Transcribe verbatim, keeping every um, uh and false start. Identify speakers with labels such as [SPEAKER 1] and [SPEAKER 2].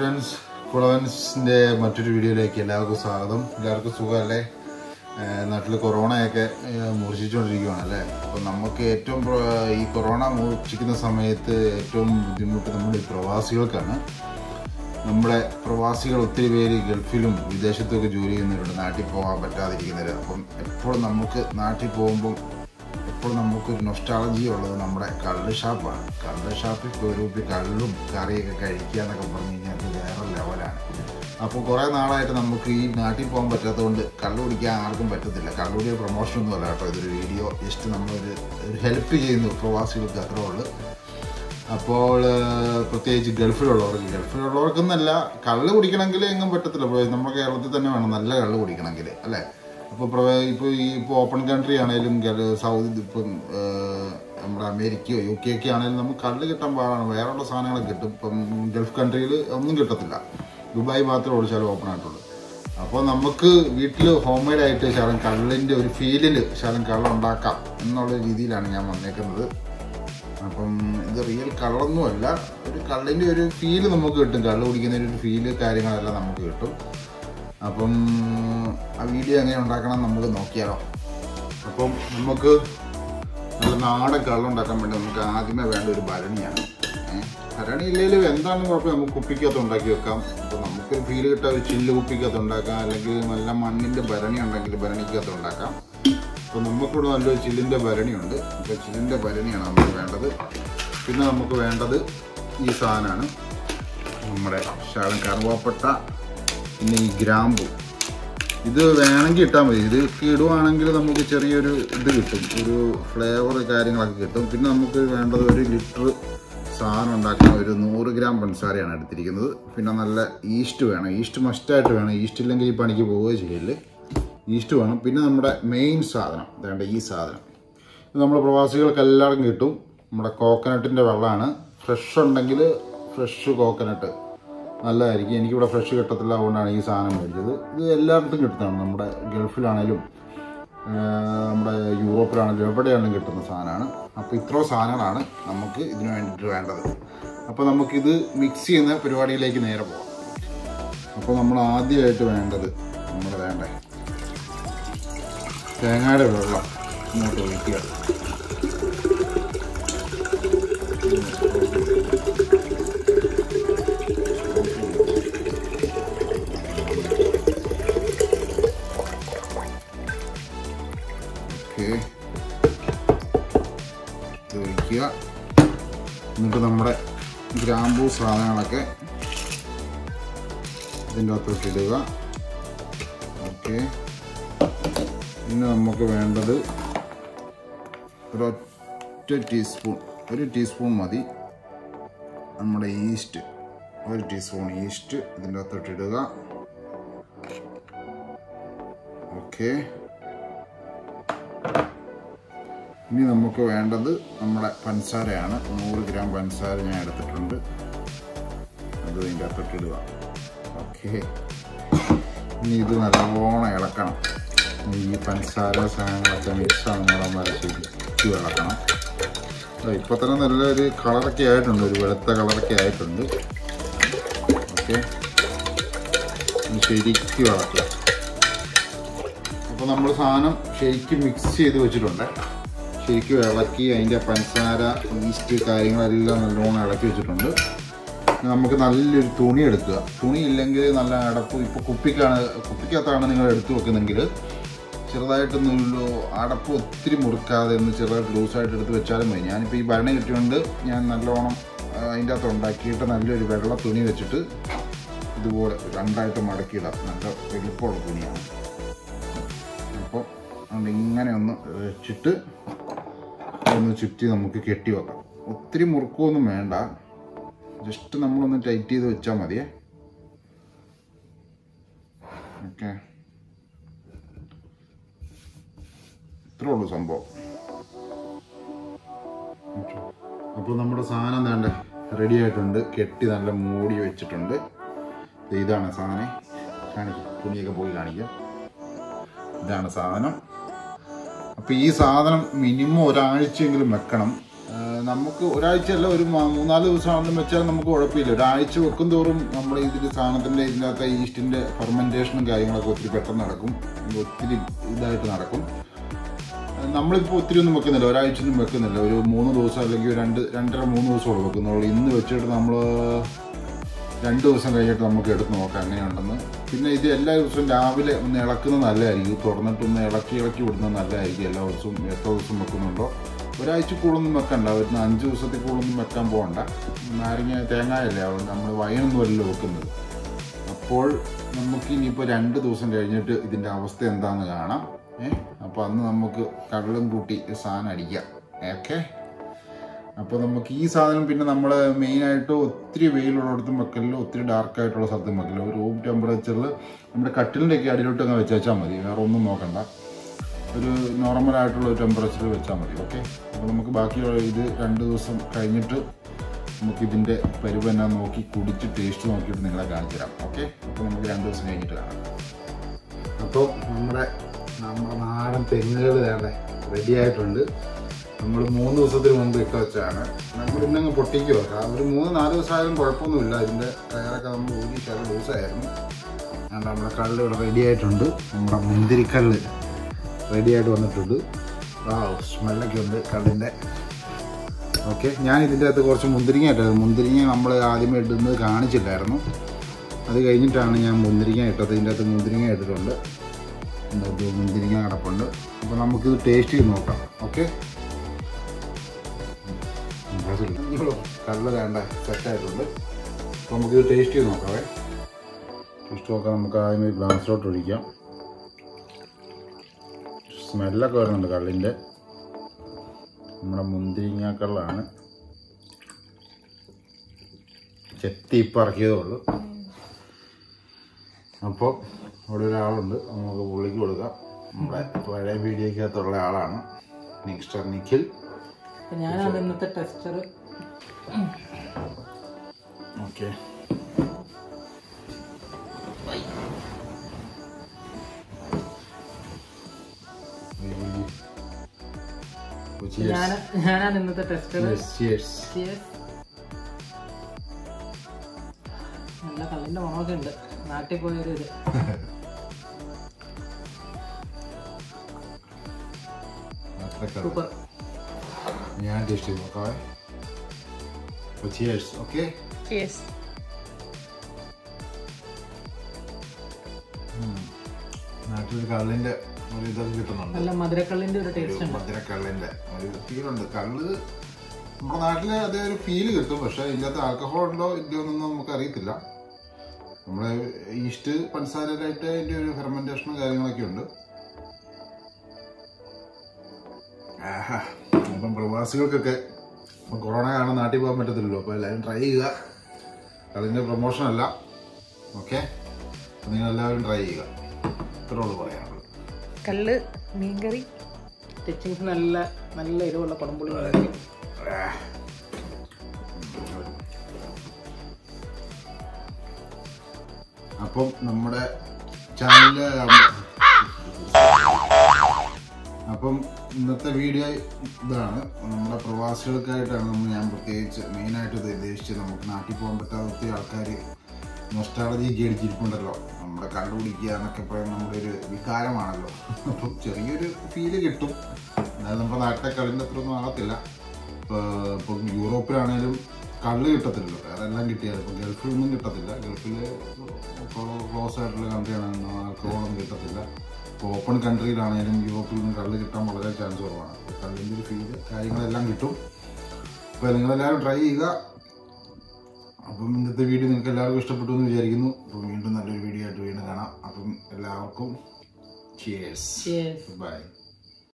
[SPEAKER 1] friends, Kulavensinte മറ്റൊരു വീഡിയോയിലേക്ക് എല്ലാവർക്കും സ്വാഗതം. എല്ലാവർക്കും സുഖമല്ലേ? നാട്ടിൽ കൊറോണയൊക്കെ മൂർച്ഛിച്ചുകൊണ്ടിരിക്കുകയാണ് അല്ലേ? അപ്പോൾ നമുക്ക് ഏറ്റവും ഈ കൊറോണ മൂർച്ഛിക്കുന്ന സമയത്ത് ഏറ്റവും ബുദ്ധിമുട്ട് നമ്മുടെ ഈ പ്രവാസികൾക്കാണ്. നമ്മുടെ പ്രവാസികൾ ഒത്തിരി പേര് ഗൾഫിലും വിദേശത്തൊക്കെ ജോലി ചെയ്യുന്നവരുണ്ട്, നാട്ടിൽ പോകാൻ പറ്റാതിരിക്കുന്നവർ. അപ്പം എപ്പോഴും നമുക്ക് നാട്ടിൽ പോകുമ്പം എപ്പോഴും നമുക്കൊരു നൊസ്റ്റാളജി ഉള്ളത് നമ്മുടെ കള്ള് ഷാപ്പാണ്. കള്ള് ഷാപ്പിൽ പോയി കള്ളും കറിയൊക്കെ കഴിക്കുക എന്നൊക്കെ പറഞ്ഞു കഴിഞ്ഞാൽ അത് വേറെ ലെവലാണ്. അപ്പോൾ കുറേ നാളായിട്ട് നമുക്ക് ഈ നാട്ടിൽ പോകാൻ പറ്റാത്തതുകൊണ്ട് കള്ളു കുടിക്കാൻ ആർക്കും പറ്റത്തില്ല. കള്ളുടിയ പ്രൊമോഷനൊന്നും അല്ല കേട്ടോ, ഇതൊരു വീഡിയോ ജസ്റ്റ് നമ്മളൊരു ഒരു ഹെൽപ്പ് ചെയ്യുന്നു പ്രവാസികൾക്ക്, അത്രേ ഉള്ളൂ. അപ്പോൾ പ്രത്യേകിച്ച് ഗൾഫിലുള്ളവർക്ക് ഗൾഫിലുള്ളവർക്കെന്നല്ല കള്ള് കുടിക്കണമെങ്കിൽ എങ്ങും പറ്റത്തില്ല. നമ്മുടെ കേരളത്തിൽ തന്നെ വേണം നല്ല കള്ള് കുടിക്കണമെങ്കിൽ അല്ലേ? അപ്പോൾ ഇപ്പോൾ ഈ ഇപ്പോൾ ഓപ്പൺ കൺട്രി ആണെങ്കിലും സൗദി ഇപ്പം നമ്മുടെ അമേരിക്കയോ യു കെ ഒക്കെ ആണെങ്കിലും നമുക്ക് കള്ള് കിട്ടാൻ പാടാണ്. വേറെയുള്ള സാധനങ്ങളൊക്കെ കിട്ടും. ഇപ്പം ഗൾഫ് കൺട്രിയിൽ ഒന്നും കിട്ടത്തില്ല, ദുബായ് മാത്രമേ ഓടിച്ചാലും ഓപ്പൺ ആയിട്ടുള്ളൂ. അപ്പോൾ നമുക്ക് വീട്ടിൽ ഹോം മെയ്ഡായിട്ട് ശകലം കള്ളിൻ്റെ ഒരു ഫീലിൽ ശകലം കള്ളുണ്ടാക്കാം എന്നുള്ള രീതിയിലാണ് ഞാൻ വന്നേക്കുന്നത്. അപ്പം ഇത് റിയൽ കള്ളൊന്നുമല്ല, ഒരു കള്ളിൻ്റെ ഒരു ഫീല് നമുക്ക് കിട്ടും. കള്ള് കുടിക്കുന്നതിൻ്റെ ഒരു ഫീല് കാര്യങ്ങളെല്ലാം നമുക്ക് കിട്ടും. അപ്പം ആ വീഡിയോ എങ്ങനെ ഉണ്ടാക്കണം നമുക്ക് നോക്കിയാലോ. അപ്പം നമുക്ക് നല്ല നാടൻ കള്ളുണ്ടാക്കാൻ വേണ്ടി നമുക്ക് ആദ്യമേ വേണ്ട ഒരു ഭരണിയാണ്. ഭരണി ഇല്ലെങ്കിലും എന്താണെന്ന് കുഴപ്പം നമുക്ക് കുപ്പിക്കകത്ത് ഉണ്ടാക്കി വെക്കാം. അപ്പോൾ നമുക്കൊരു ഫീല് കിട്ടാൻ ഒരു ചില്ല് കുപ്പിക്കകത്ത് ഉണ്ടാക്കാം, അല്ലെങ്കിൽ നല്ല മണ്ണിൻ്റെ ഭരണി ഉണ്ടെങ്കിൽ ഭരണിക്കകത്ത് ഉണ്ടാക്കാം. അപ്പോൾ നമുക്കിവിടെ നല്ലൊരു ചില്ലിൻ്റെ ഭരണിയുണ്ട്. അപ്പോൾ ചില്ലിൻ്റെ ഭരണിയാണ് നമുക്ക് വേണ്ടത്. പിന്നെ നമുക്ക് വേണ്ടത് ഈ സാധനമാണ്, നമ്മുടെ ശകലം കറുവാപ്പട്ട, പിന്നെ ഈ ഗ്രാമ്പു. ഇത് വേണമെങ്കിൽ ഇട്ടാൽ മതി. ഇത് ഇടുവാണെങ്കിൽ നമുക്ക് ചെറിയൊരു ഇത് കിട്ടും, ഒരു ഫ്ലേവർ കാര്യങ്ങളൊക്കെ കിട്ടും. പിന്നെ നമുക്ക് വേണ്ടത് ഒരു ലിറ്റർ സാധനം ഉണ്ടാക്കാൻ ഒരു നൂറ് ഗ്രാം പഞ്ചസാരയാണ് എടുത്തിരിക്കുന്നത്. പിന്നെ നല്ല ഈസ്റ്റ് വേണം, ഈസ്റ്റ് മസ്റ്റായിട്ട് വേണം. ഈസ്റ്റ് ഇല്ലെങ്കിൽ ഈ പണിക്ക് പോവുകയോ ചെയ്യല്, ഈസ്റ്റ് വേണം. പിന്നെ നമ്മുടെ മെയിൻ സാധനം വേണ്ട ഈ സാധനം, ഇത് നമ്മുടെ പ്രവാസികൾക്ക് എല്ലാവർക്കും കിട്ടും. നമ്മുടെ കോക്കനട്ടിൻ്റെ വെള്ളമാണ്. ഫ്രഷ് ഉണ്ടെങ്കിൽ ഫ്രഷ് കോക്കനട്ട് നല്ലതായിരിക്കും. എനിക്കിവിടെ ഫ്രഷ് കിട്ടത്തില്ല, അതുകൊണ്ടാണ് ഈ സാധനം മേടിച്ചത്. ഇത് എല്ലായിടത്തും കിട്ടുന്നതാണ്, നമ്മുടെ ഗൾഫിലാണേലും നമ്മുടെ യൂറോപ്പിലാണെങ്കിലും എവിടെയാണെങ്കിലും കിട്ടുന്ന സാധനമാണ്. അപ്പോൾ ഇത്രയും സാധനങ്ങളാണ് നമുക്ക് ഇതിന് വേണ്ടിയിട്ട് വേണ്ടത്. അപ്പോൾ നമുക്കിത് മിക്സ് ചെയ്യുന്ന പരിപാടിയിലേക്ക് നേരെ പോകാം. അപ്പോൾ നമ്മൾ ആദ്യമായിട്ട് വേണ്ടത് നമ്മുടെ വേണ്ടേ തേങ്ങയുടെ വെള്ളം ഇങ്ങോട്ട് ഒഴിക്കുക. ഒഴിക്കുക. എന്നിട്ട് നമ്മുടെ ഗ്രാമ്പൂ സാധനങ്ങളൊക്കെ ഇതിൻ്റെ അകത്തോട്ട് ഇടുക. ഓക്കെ. പിന്നെ നമുക്ക് വേണ്ടത് ഒരൊറ്റ ടീസ്പൂൺ, ഒരു ടീസ്പൂൺ മതി നമ്മുടെ ഈസ്റ്റ്. ഒരു ടീസ്പൂൺ ഈസ്റ്റ് ഇതിൻ്റെ അകത്തോട്ട് ഇടുക. ഓക്കെ. ഇനി നമുക്ക് വേണ്ടത് നമ്മുടെ പഞ്ചസാരയാണ്. നൂറ് ഗ്രാം പഞ്ചസാര ഞാൻ എടുത്തിട്ടുണ്ട്, അത് ഇതിൻ്റെ അകത്തോട്ട് ഇടുക. ഓക്കെ. ഇനി ഇത് നല്ലോണം ഇളക്കണം. ഈ പഞ്ചസാര സാധനങ്ങളൊക്കെ മിക്സ് ആകുന്നോളം വരെ ശരിക്കും ഇളക്കണം. ഇപ്പോൾ തന്നെ നല്ലൊരു കളറൊക്കെ ആയിട്ടുണ്ട്, ഒരു വെളുത്ത കളറൊക്കെ ആയിട്ടുണ്ട്. ഓക്കെ. ശരിക്കും ഇളക്കുക. അപ്പോൾ നമ്മൾ സാധനം ശരിക്കും മിക്സ് ചെയ്ത് വെച്ചിട്ടുണ്ട്. ശരിക്കും ഇളക്കി അതിൻ്റെ പഞ്ചസാര ഈസ്റ്റ് കാര്യങ്ങളെല്ലാം നല്ലോണം ഇളക്കി വെച്ചിട്ടുണ്ട്. നമുക്ക് നല്ലൊരു തുണി എടുക്കുക. തുണി ഇല്ലെങ്കിൽ നല്ല അടപ്പ്, ഇപ്പോൾ കുപ്പിക്കാണ് കുപ്പിക്കകത്താണ് നിങ്ങൾ എടുത്തു വെക്കുന്നെങ്കിൽ ചെറുതായിട്ടൊന്നുള്ളൂ അടപ്പ് ഒത്തിരി മുറുക്കാതെ ഒന്ന് ചെറുതായിട്ട് ലൂസായിട്ട് എടുത്ത് വെച്ചാലും മതി. ഞാനിപ്പോൾ ഈ ഭരണി കിട്ടിയോണ്ട് ഞാൻ നല്ലോണം അതിൻ്റെ അകത്ത് ഉണ്ടാക്കിയിട്ട് നല്ലൊരു വെള്ള തുണി വെച്ചിട്ട് ഇതുപോലെ രണ്ടായിട്ട് മടക്കിയിടാം. നല്ല വലിപ്പമുള്ള തുണിയാണ്. അപ്പോൾ അതുകൊണ്ട് ഇങ്ങനെ ഒന്ന് വെച്ചിട്ട് ഒന്ന് ചുറ്റി നമുക്ക് കെട്ടി വെക്കാം. ഒത്തിരി മുറുക്കമൊന്നും വേണ്ട, ജസ്റ്റ് നമ്മളൊന്ന് ടൈറ്റ് ചെയ്ത് വെച്ചാൽ മതിയേ. ഓക്കെ. ഇത്രേ ഉള്ളൂ സംഭവം. അപ്പോൾ നമ്മുടെ സാധനം വേണ്ട റെഡി ആയിട്ടുണ്ട്, കെട്ടി നല്ല മൂടി വെച്ചിട്ടുണ്ട്. ഇതാണ് സാധനം. കാണിക്കും, തുണിയൊക്കെ പോയി കാണിക്കാം. ഇതാണ് സാധനം. അപ്പോൾ ഈ സാധനം മിനിമം ഒരാഴ്ചയെങ്കിലും വെക്കണം. നമുക്ക് ഒരാഴ്ചയല്ല ഒരു മൂന്നാല് ദിവസമാണെങ്കിലും വെച്ചാൽ നമുക്ക് കുഴപ്പമില്ല. ഒരാഴ്ച വെക്കും തോറും നമ്മുടെ ഇതിൽ സാധനത്തിൻ്റെ ഇതിനകത്ത് ഈസ്റ്റിൻ്റെ ഫെർമെൻറ്റേഷനും കാര്യങ്ങളൊക്കെ ഒത്തിരി പെട്ടെന്ന് നടക്കും, ഒത്തിരി ഇതായിട്ട് നടക്കും. നമ്മളിപ്പോൾ ഒത്തിരി ഒന്നും വെക്കുന്നില്ല, ഒരാഴ്ച ഒന്നും വെക്കുന്നില്ല. ഒരു മൂന്ന് ദിവസം അല്ലെങ്കിൽ രണ്ട് രണ്ടര മൂന്ന് ദിവസമോടെ വെക്കുന്നുള്ളൂ. ഇന്ന് വെച്ചിട്ട് നമ്മൾ രണ്ട് ദിവസം കഴിഞ്ഞിട്ട് നമുക്ക് എടുത്ത് നോക്കാം എങ്ങനെയുണ്ടെന്ന്. പിന്നെ ഇത് എല്ലാ ദിവസവും രാവിലെ ഒന്ന് ഇളക്കുന്നത് നല്ലതായിരിക്കും, തുറന്നിട്ടൊന്ന് ഇളക്കി ഇളക്കി വിടുന്നത് നല്ലതായിരിക്കും. എല്ലാ ദിവസവും എത്ര ദിവസം വെക്കുന്നുണ്ടോ ഒരാഴ്ച കൂടുതലൊന്നും വെക്കണ്ട, ഒരു അഞ്ച് ദിവസത്തിൽ കൂടുതലൊന്നും വെക്കാൻ പോകണ്ട. നാരങ്ങ തേങ്ങയല്ലേ നമ്മൾ വൈനൊന്നും അല്ലല്ലോ വെക്കുന്നത്. അപ്പോൾ നമുക്ക് ഇനിയിപ്പോൾ രണ്ട് ദിവസം കഴിഞ്ഞിട്ട് ഇതിൻ്റെ അവസ്ഥ എന്താണെന്ന് കാണാം. ഏഹ് അപ്പോൾ അന്ന് നമുക്ക് കടലും കൂട്ടി സാധനം അടിക്കാം. ഓക്കെ, അപ്പോൾ നമുക്ക് ഈ സാധനം പിന്നെ നമ്മൾ മെയിനായിട്ട് ഒത്തിരി വെയിലുള്ളിടത്തും വെക്കലില്ല, ഒത്തിരി ഡാർക്കായിട്ടുള്ള സ്ഥലത്തും വെക്കില്ല. ഒരു റൂം ടെമ്പറേച്ചറിൽ നമ്മുടെ കട്ടിലിൻ്റെയൊക്കെ അടിയിലോട്ട് അങ്ങ് വെച്ചാൽ മതി, വേറെ ഒന്നും നോക്കണ്ട. ഒരു നോർമലായിട്ടുള്ള ഒരു ടെമ്പറേച്ചറിൽ വെച്ചാൽ മതി. ഓക്കെ, അപ്പോൾ നമുക്ക് ബാക്കിയുള്ള ഇത് രണ്ട് ദിവസം കഴിഞ്ഞിട്ട് നമുക്കിതിൻ്റെ പരുവ് എന്നാ നോക്കി കുടിച്ച് ടേസ്റ്റ് നോക്കിയിട്ട് നിങ്ങളെ കാണിച്ചു തരാം. ഓക്കെ, അപ്പോൾ നമുക്ക് രണ്ട് ദിവസം കഴിഞ്ഞിട്ട് കാണാം. അപ്പോൾ നമ്മുടെ നമ്മുടെ നാടൻ തെങ്ങുകൾ വേണ്ട റെഡി ആയിട്ടുണ്ട്. നമ്മൾ മൂന്ന് ദിവസത്തിന് മുമ്പ് ഇട്ട് വെച്ചാണ്. നമ്മൾ ഇന്നങ്ങ് പൊട്ടിക്കുക, ഒരു മൂന്ന് നാല് ദിവസമായാലും കുഴപ്പമൊന്നുമില്ല. ഇതിൻ്റെ കയറൊക്കെ നമ്മൾ ഊരി ചില ദിവസമായിരുന്നു. അതുകൊണ്ട് നമ്മുടെ കള്ള് ഇവിടെ റെഡി ആയിട്ടുണ്ട്. നമ്മുടെ മുന്തിരിക്കള്ള് റെഡി ആയിട്ട് വന്നിട്ടുണ്ട്. ആ സ്മെല്ലൊക്കെ ഉണ്ട് കള്ളിൻ്റെ. ഓക്കെ, ഞാൻ ഇതിൻ്റെ അകത്ത് കുറച്ച് മുന്തിരിങ്ങ ഇട്ടത്. മുന്തിരിങ്ങ നമ്മൾ ആദ്യമേ ഇടുന്നത് കാണിച്ചില്ലായിരുന്നു, അത് കഴിഞ്ഞിട്ടാണ് ഞാൻ മുന്തിരിങ്ങ ഇട്ടത്. ഇതിൻ്റെ അകത്ത് മുന്തിരിങ്ങ ഇട്ടിട്ടുണ്ട്, മുന്തിരിങ്ങ കിടപ്പുണ്ട്. അപ്പോൾ നമുക്കിത് ടേസ്റ്റ് ചെയ്ത് നോക്കാം. ഓക്കെ, കള്ള് വേണ്ട സെറ്റായിട്ടുണ്ട്. അപ്പോൾ നമുക്കിത് ടേസ്റ്റ് ചെയ്ത് നോക്കാവേ. ടേസ്റ്റ് നോക്കാം. നമുക്ക് ആദ്യം ഒരു ഗ്ലാസ്സിലോട്ട് ഒഴിക്കാം. സ്മെല്ലൊക്കെ വരുന്നുണ്ട് കള്ളിൻ്റെ. നമ്മുടെ മുന്തിരിങ്ങ കള്ളാണ്, ചെത്തി ഇപ്പം ഇറക്കിയതേ ഉള്ളൂ. അപ്പോൾ അവിടെ ഒരാളുണ്ട്, നമുക്ക് പുള്ളിക്ക് കൊടുക്കാം. നമ്മുടെ പഴയ വീഡിയോക്കകത്തുള്ള ആളാണ് മിസ്റ്റർ നിഖിൽ.
[SPEAKER 2] ഞാനാണ് ഇന്നത്തെ ടെസ്റ്റർ.
[SPEAKER 1] ഓക്കെ,
[SPEAKER 2] ഞാനാണ് ഇന്നത്തെ ടെസ്റ്റർ. നല്ല കള്ളിന്റെ മണമൊക്കെ ഉണ്ട്, നാട്ടിൽ പോയൊരു ഇത്. സൂപ്പർ.
[SPEAKER 1] ഞാൻ ടേസ്റ്റ് ചെയ്ത് നോക്കാവേ. Cheers, okay?
[SPEAKER 2] Cheers.
[SPEAKER 1] നാട്ടിൽ കള്ളിൻ്റെ ഒരു ഇതൊക്കെ കിട്ടുന്നുണ്ട്,
[SPEAKER 2] നല്ല മധുരക്കള്ളിൻ്റെ ഒരു ടേസ്റ്റ് ഉണ്ട്.
[SPEAKER 1] മധുരക്കള്ളിൻ്റെ ഒരു ഫീലുണ്ട്. കള്ള് നമ്മുടെ നാട്ടിൽ അതേ ഒരു ഫീല് കിട്ടും. പക്ഷേ ഇതിനകത്ത് ആൽക്കഹോൾ ഉണ്ടോ ഇല്ലയോ എന്നൊന്നും നമുക്കറിയത്തില്ല. നമ്മുടെ ഈസ്റ്റ് പഞ്ചസാരയിലായിട്ട് അതിൻ്റെ ഒരു ഫെർമെൻറ്റേഷനും കാര്യങ്ങളൊക്കെ ഉണ്ട്. ആഹാ, അപ്പം പ്രവാസികൾക്കൊക്കെ ഇപ്പം കൊറോണ കാരണം നാട്ടിൽ പോകാൻ പറ്റത്തില്ലല്ലോ, അപ്പോൾ എല്ലാവരും ട്രൈ ചെയ്യുക. കള്ളിൻ്റെ പ്രൊമോഷൻ അല്ല, ഓക്കെ? നിങ്ങളെല്ലാവരും ട്രൈ ചെയ്യുക, ഇത്രയോട് പറയാനുള്ളത്.
[SPEAKER 2] കള്ള്, മീൻകറി, ടച്ചിങ്സ് നല്ല നല്ല എരിവുള്ള കുടംപുളി.
[SPEAKER 1] അപ്പം നമ്മുടെ ചാനലില് അപ്പം ഇന്നത്തെ വീഡിയോ ഇതാണ്. നമ്മുടെ പ്രവാസികൾക്കായിട്ടാണ് നമ്മൾ ഞാൻ പ്രത്യേകിച്ച് മെയിനായിട്ട് ഇത് ഉദ്ദേശിച്ചത്. നമുക്ക് നാട്ടിൽ പോകാൻ പറ്റാത്ത ഒത്തിരി ആൾക്കാർ നൊസ്റ്റാളജിയൊക്കെ അടിച്ചിരിപ്പുണ്ടല്ലോ. നമ്മുടെ കണ്ടുപിടിക്കുക എന്നൊക്കെ പറയുന്നത് നമ്മുടെ ഒരു വികാരമാണല്ലോ. അപ്പം ചെറിയൊരു ഫീല് കിട്ടും. അതായത് നമ്മുടെ നാട്ടിലെ കളിൻ്റെ അത്ര ഒന്നും ആകത്തില്ല. ഇപ്പോൾ ഇപ്പം യൂറോപ്പിലാണേലും കള്ള് കിട്ടത്തില്ലല്ലോ, വേറെ എല്ലാം കിട്ടിയാലും. ഇപ്പം ഗൾഫിലൊന്നും കിട്ടത്തില്ല. ഗൾഫിൽ ക്ലോസ് ആയിട്ടുള്ള കൺട്രിയാണ്, ആൽക്കഹോളൊന്നും കിട്ടത്തില്ല. ഇപ്പോൾ ഓപ്പൺ കൺട്രിയിലാണേലും യൂറോപ്പിൽ നിന്ന് കള്ള് കിട്ടാൻ വളരെ ചാൻസ് കുറവാണ്. അപ്പോൾ കള്ളിൻ്റെ ഒരു ഫീല് കാര്യങ്ങളെല്ലാം കിട്ടും. അപ്പോൾ നിങ്ങളെല്ലാവരും ട്രൈ ചെയ്യുക. അപ്പം ഇന്നത്തെ വീഡിയോ നിങ്ങൾക്ക് എല്ലാവർക്കും ഇഷ്ടപ്പെട്ടു എന്ന് വിചാരിക്കുന്നു. അപ്പം വീണ്ടും നല്ലൊരു വീഡിയോ ആയിട്ട് വീണ്ടും കാണാം. അപ്പം എല്ലാവർക്കും ചിയേഴ്സ്, ബൈ.